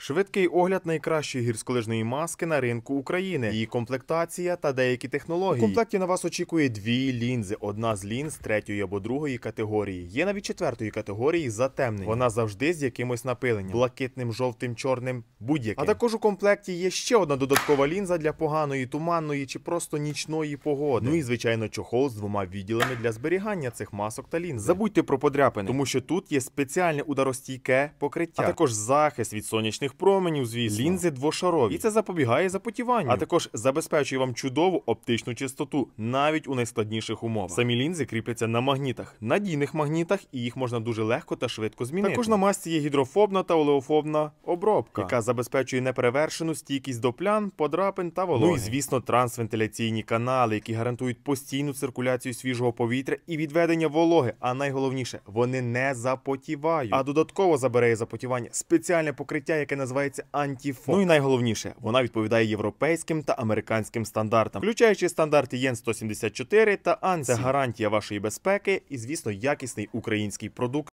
Швидкий огляд найкращої гірськолижної маски на ринку України, її комплектація та деякі технології. У комплекті на вас очікує дві лінзи. Одна з лінз третьої або другої категорії. Є навіть четвертої категорії затемнення. Вона завжди з якимось напиленням. Блакитним, жовтим, чорним, будь-яким. А також у комплекті є ще одна додаткова лінза для поганої, туманної чи просто нічної погоди. Ну і, звичайно, чохол з двома відділами для зберігання цих масок та лінз. Забудьте про подряпини, тому що тут є спеціальне ударостійке покриття. А також захист від сонячних променів, звісно. Лінзи двошарові. І це запобігає запотіванню. А також забезпечує вам чудову оптичну чистоту, навіть у найскладніших умовах. Самі лінзи кріпляться на магнітах. Надійних магнітах, і їх можна дуже легко та швидко змінити. Також на масці є гідрофобна та олеофобна обробка, яка забезпечує неперевершену стійкість до плям, подрапин та вологи. Ну і, звісно, трансвентиляційні канали, які гарантують постійну циркуляцію свіжого повітря і відведення вологи. А найголовніше, вони не запотівають. А додатково забере запотівання спеціальне покриття, яке називається антифог. Ну і найголовніше, вона відповідає європейським та американським стандартам, включаючи стандарти ЄН 174 та ANSI. Це гарантія вашої безпеки і, звісно, якісний український продукт.